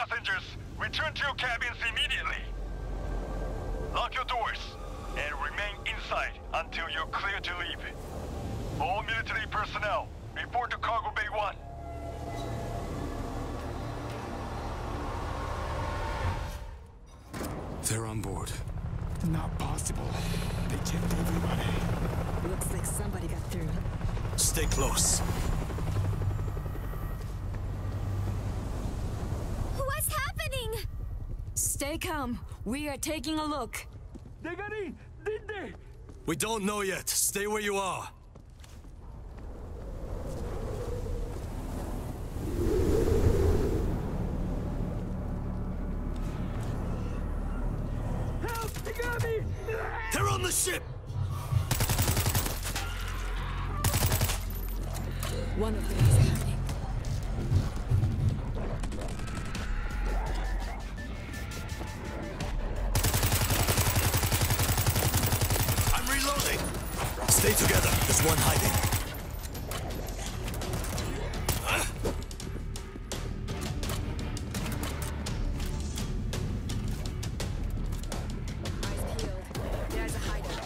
passengers, return to your cabins immediately. Lock your doors and remain inside until you're clear to leave. All military personnel, report to Cargo Bay 1. They're on board. Not possible. They checked everybody. Looks like somebody got through. Stay close. What's happening? Stay calm. We are taking a look. They got in, did they? We don't know yet. Stay where you are. Help! They got me! They're on the ship! One of them is happening. I'm reloading! Stay together. There's one hiding. Eyes peeled. There's a hideout.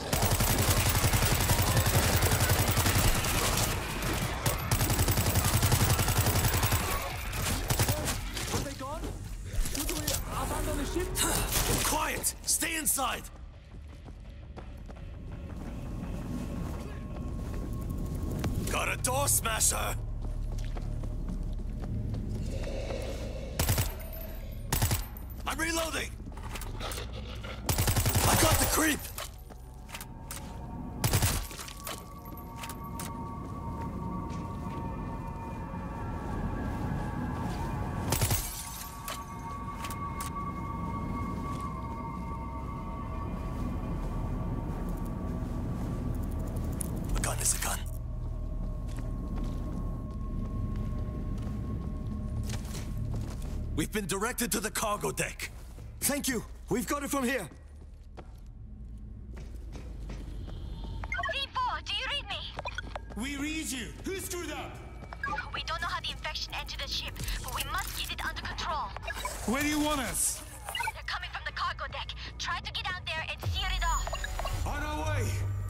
Are they gone? Should we abandon the ship? Quiet! Stay inside! Got a door smasher! I'm reloading! I got the creep! A gun is a gun. We've been directed to the cargo deck. Thank you. We've got it from here. V4, do you read me? We read you. Who screwed up? We don't know how the infection entered the ship, but we must get it under control. Where do you want us? They're coming from the cargo deck. Try to get out there and sear it off. On our way.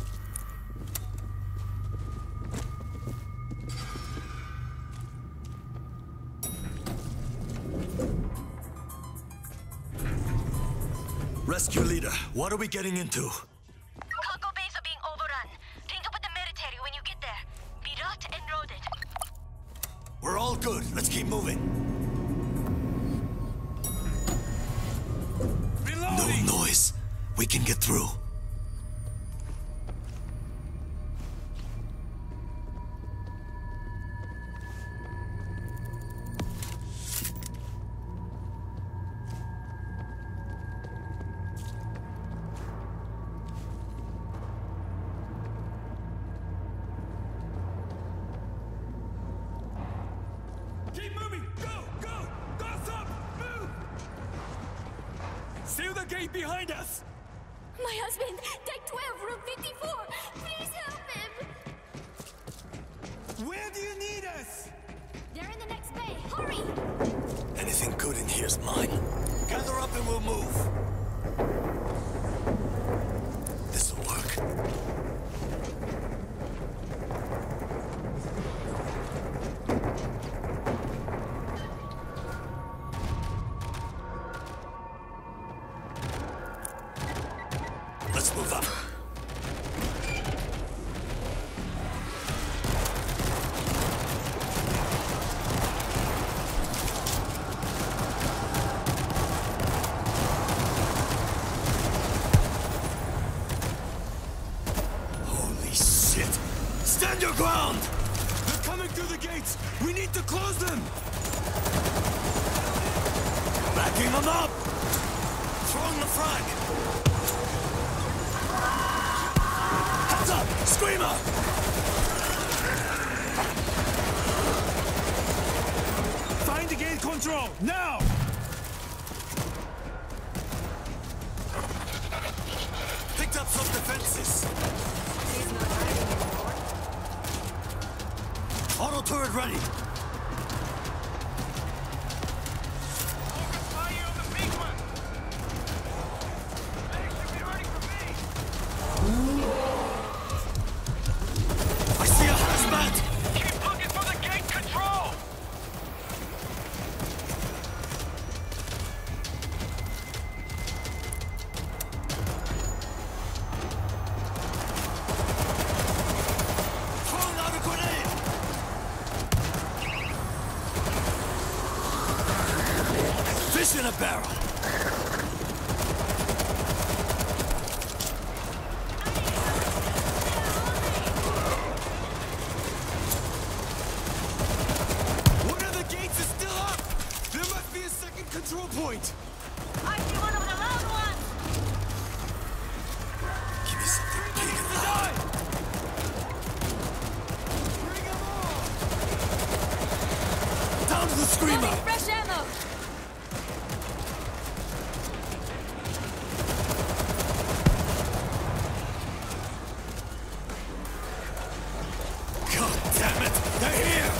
Rescue leader, what are we getting into? Cargo bays are being overrun. Link up with the military when you get there. Be rough and loaded. We're all good. Let's keep moving. Reloading! No noise. We can get through. Keep moving! Go! Go! Don't stop! Move! Seal the gate behind us! My husband, deck 12, room 54. Please help him. Where do you need us? They're in the next bay. Hurry! Anything good in here's mine. Gather up and we'll move. This'll work. Let's move up. Holy shit! Stand your ground! They're coming through the gates! We need to close them! Backing them up! Throwing the frag! Heads up! Screamer! Find the gate control, now! Picked up some defenses. He's not hiding anymore. Auto turret ready. Fish in a barrel. One of the gates is still up! There must be a second control point! I see one of the loud ones! Give me something big and loud. Bring them on! Down to the screamer! Loading fresh ammo! God damn it! They're here!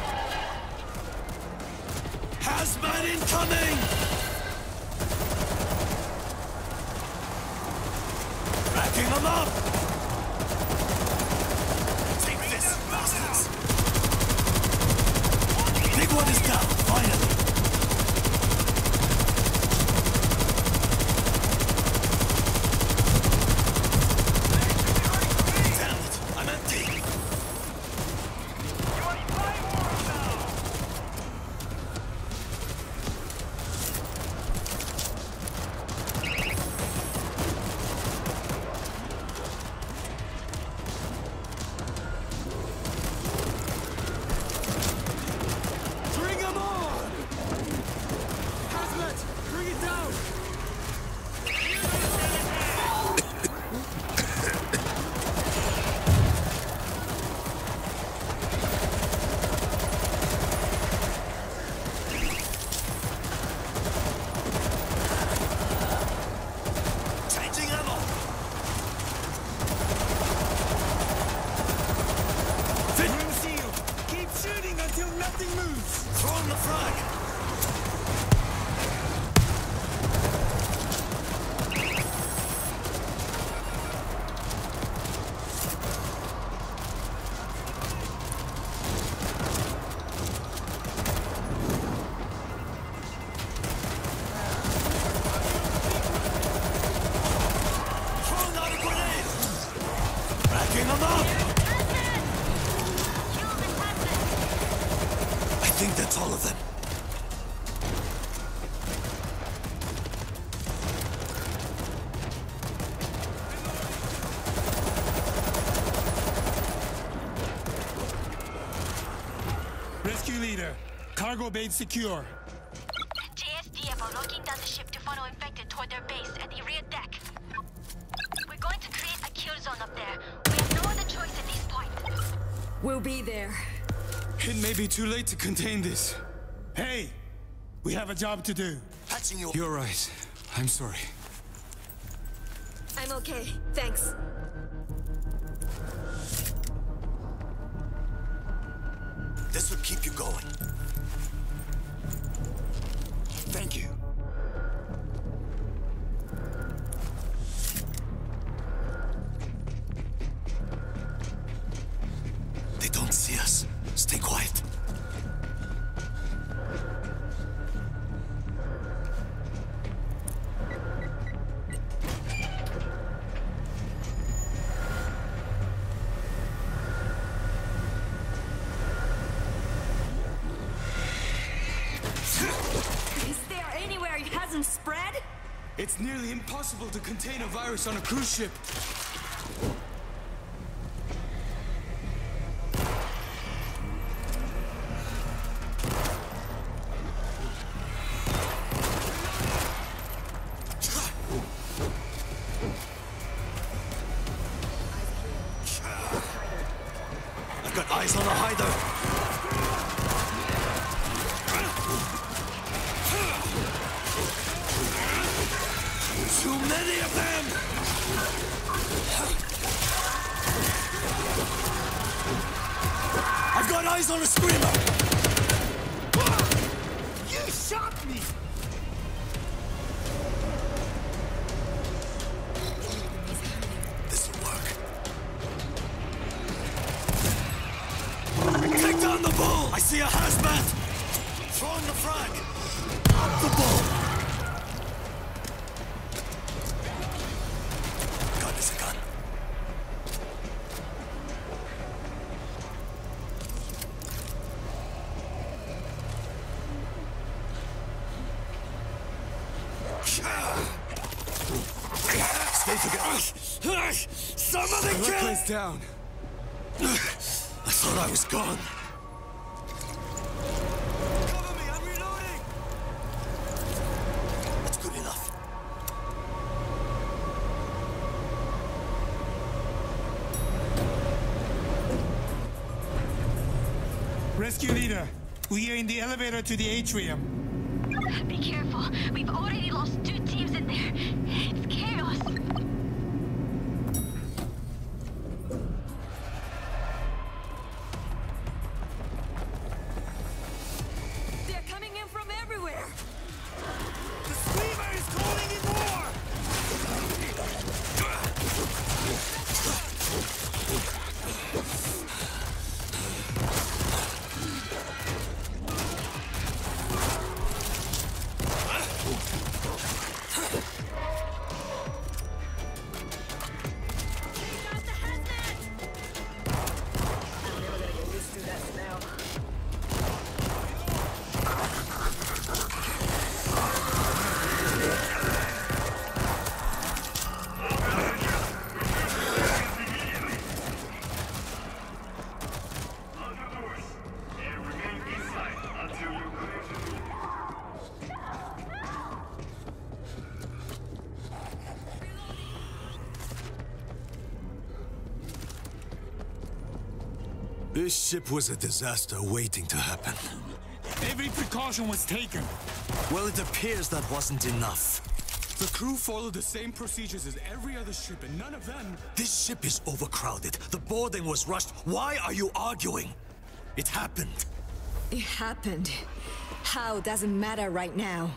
Hazmat incoming! Racking them up! Take this, bastards! Big one is down, finally! Damn it, I'm empty! Bring them on! Hazmat, bring it down! Changing ammo! Room sealed! Keep shooting until nothing moves! Throwing the frag! Throwing out a grenade! Racking them up! I think that's all of them. Rescue leader, cargo bay secure. JSDF are locking down the ship to funnel infected toward their base at the rear deck. We're going to create a kill zone up there. We have no other choice at this point. We'll be there. It may be too late to contain this. Hey, we have a job to do. Patching you. You're right. I'm sorry. I'm okay, thanks. This would keep you going. Thank you. They don't see us. Stay quiet. Is there anywhere it hasn't spread? It's nearly impossible to contain a virus on a cruise ship. I've got eyes on a hider. Too many of them! I've got eyes on a screamer! You shot me! This'll work. Take down the bull! I see a hazmat! Throwing the frag! Up the bull! Gun is a gun. Don't forget. Somebody Look kill us down. I thought I was gone. Cover me, I'm reloading! That's good enough. Rescue leader, we are in the elevator to the atrium. Be careful. We've already lost 2 teams in there. It's chaos. They're coming in from everywhere. The screamer is calling in more! This ship was a disaster waiting to happen. Every precaution was taken. Well, it appears that wasn't enough. The crew followed the same procedures as every other ship, and none of them... This ship is overcrowded. The boarding was rushed. Why are you arguing? It happened. It happened. How doesn't matter right now.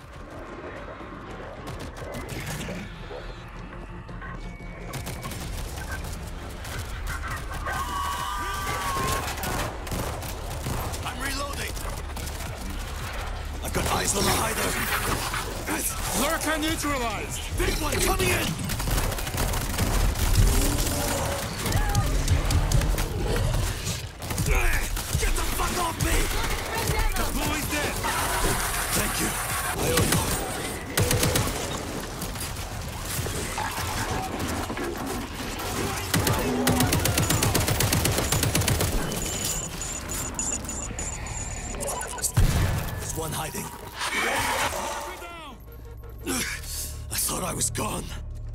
I'm reloading. I've got eyes on the hider. Lurker neutralized! Big one coming in! Get the fuck off me! The boy's dead! Thank you. I owe you. There's one hiding. I thought I was gone.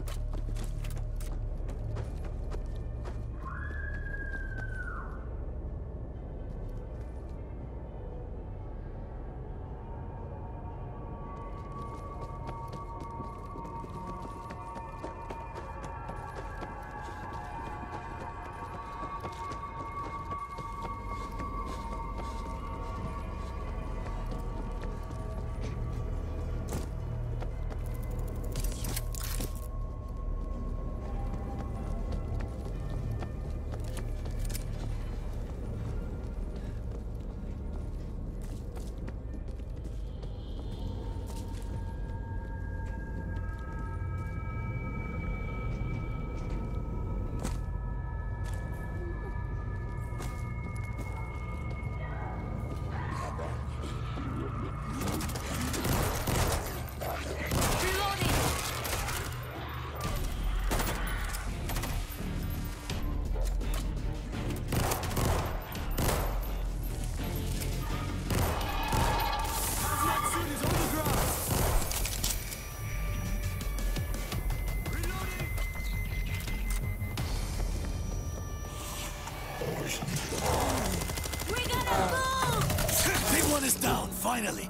We gotta move! Big one is down, finally.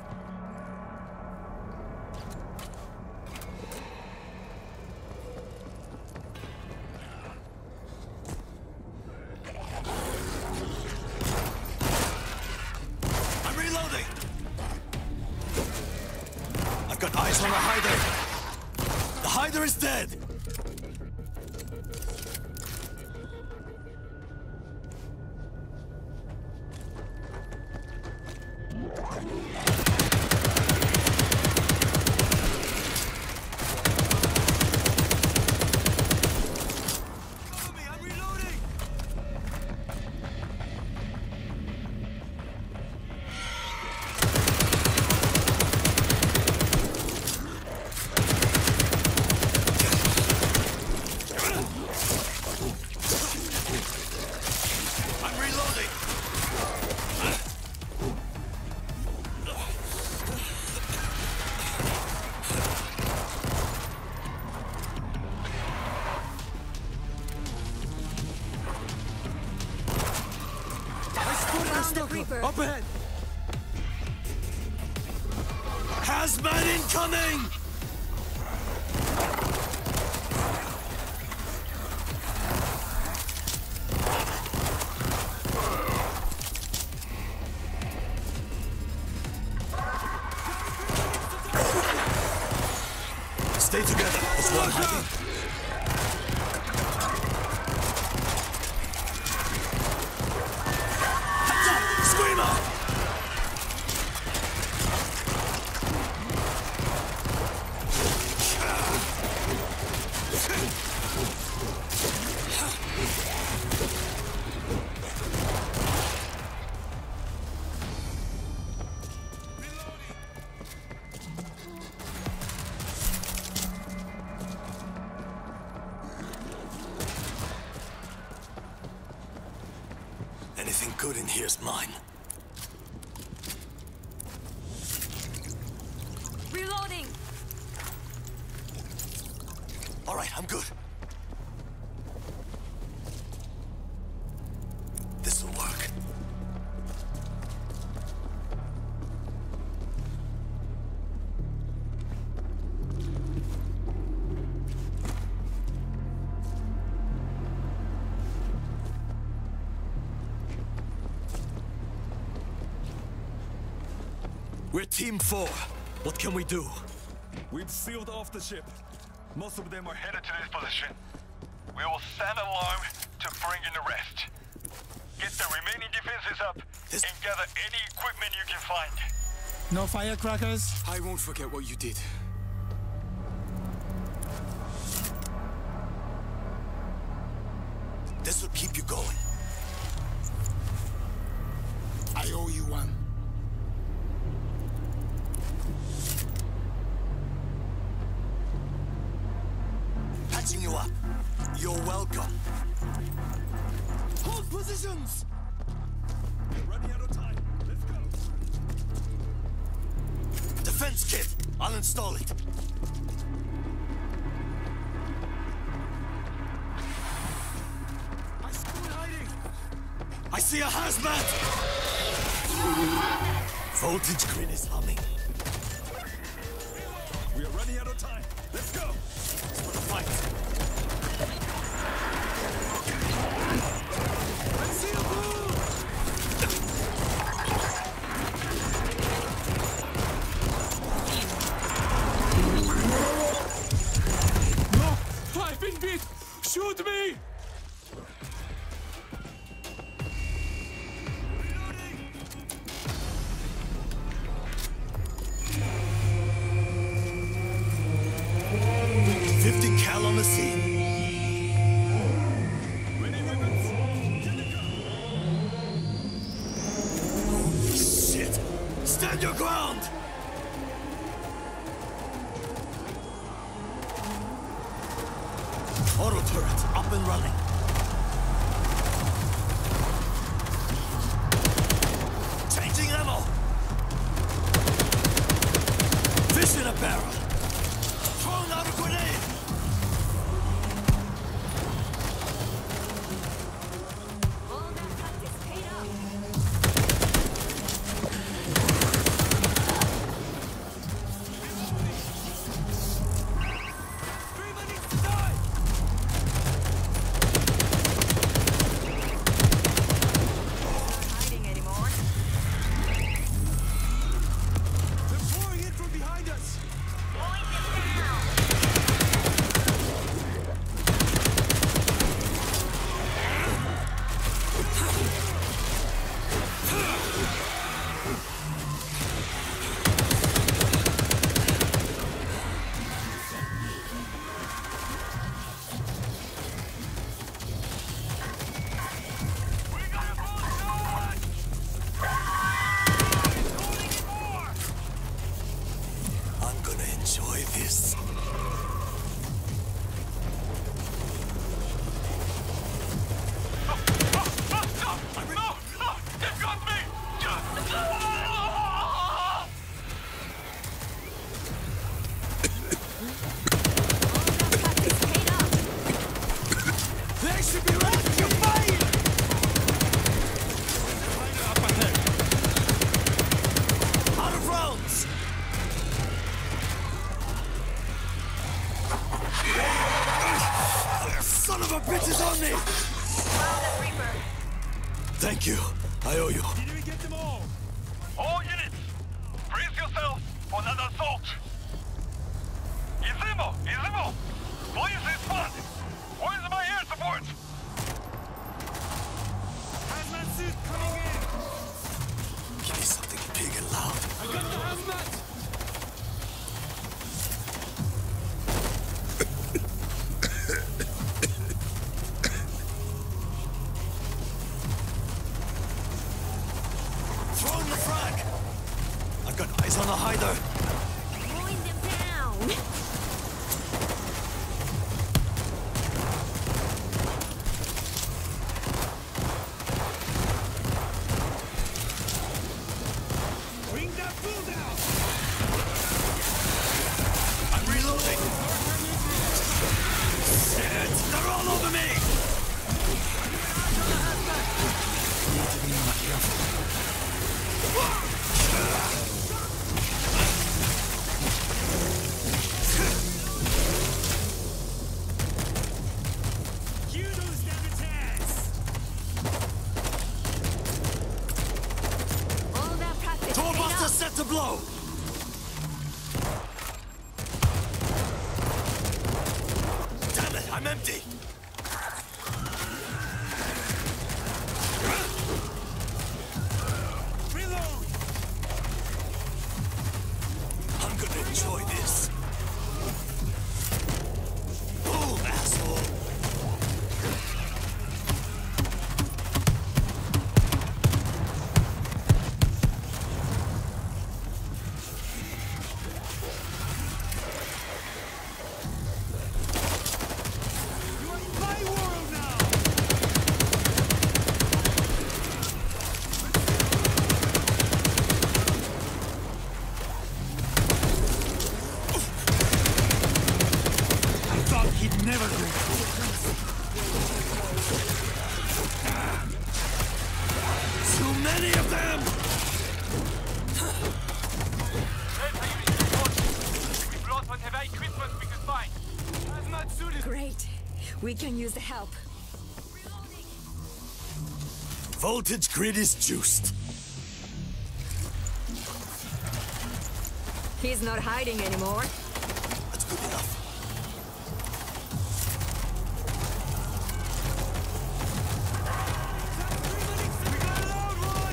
I'm reloading. I've got eyes on the hider. The hider is dead. over. Up ahead! Hazmat incoming! Stay together. It's one hiding. Heads up! Screamer! Anything good in here's mine. Reloading! All right, I'm good. This'll work. We're Team 4. What can we do? We've sealed off the ship. Most of them are headed to this position. We will sound alarm to bring in the rest. Get the remaining defenses up and gather any equipment you can find. No firecrackers? I won't forget what you did. This will keep you going. I owe you one. Patching you up. You're welcome. Hold positions! We're running out of time. Let's go. Defense kit. I'll install it. I see one hiding! I see a hazmat! Voltage grid is humming. We are running out of time. Let's go. For the fight. I see a bull! No! I've been beat! Shoot me! On the scene. Ready, weapons? Here they come. Shit! Stand your ground! Auto turret up and running. Changing ammo! Fish in a barrel! Throwing out a grenade! All that practice paid off. Screamer needs to die! Bitches on me! Found the Reaper. Thank you. I owe you. Did we get them all? All units, brace yourself for another assault. Izumo! Please respond. Where's my air support? Hazmat suit coming in! Give me something big and loud. I got the hazmat! Throwing the frag! I've got eyes on the hider. Mowing them down. Bring that fool down! I'm reloading. Shit! They're all over me! Need to be more careful. Kudos, Davitas! All that practice. Doorbuster paid off. set to blow! Damn it, I'm empty! Reload! I'm gonna enjoy this. Boom, asshole! You are in my world now! I thought he'd never break through. Too many of them! We've lost whatever equipment we could find. Hazmat suit is... Great. We can use the help. Voltage grid is juiced. He's not hiding anymore. That's good enough. We got a loud one!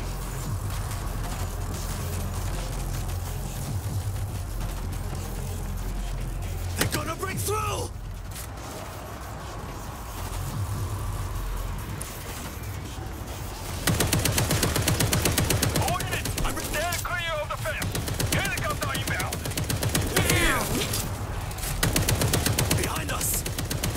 They're gonna break through! All units, stand clear of the fence. Helicopter inbound. Behind us!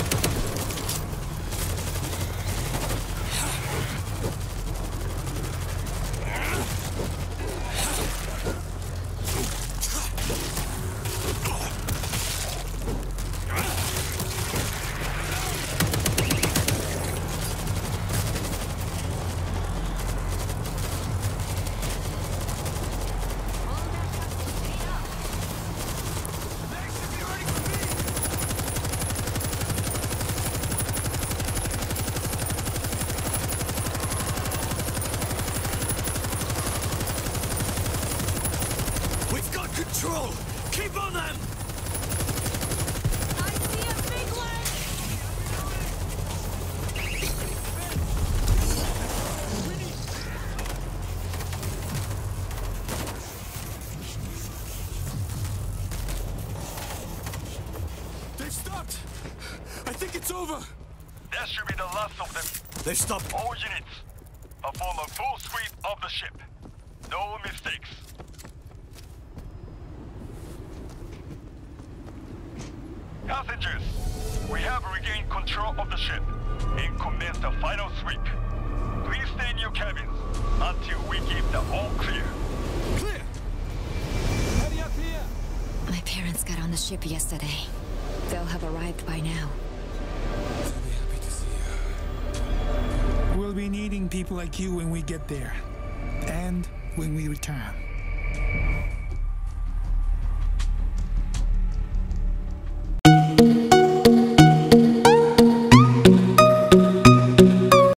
We've got control! Keep on them! I see a big one. They've stopped! I think it's over! That should be the last of them. They've stopped. All units, perform a full sweep of the ship. No mistakes. Passengers, we have regained control of the ship and commence the final sweep. Please stay in your cabins until we give the all clear. Clear! Hurry up here! My parents got on the ship yesterday. They'll have arrived by now. They'll be happy to see you. We'll be needing people like you when we get there. And when we return.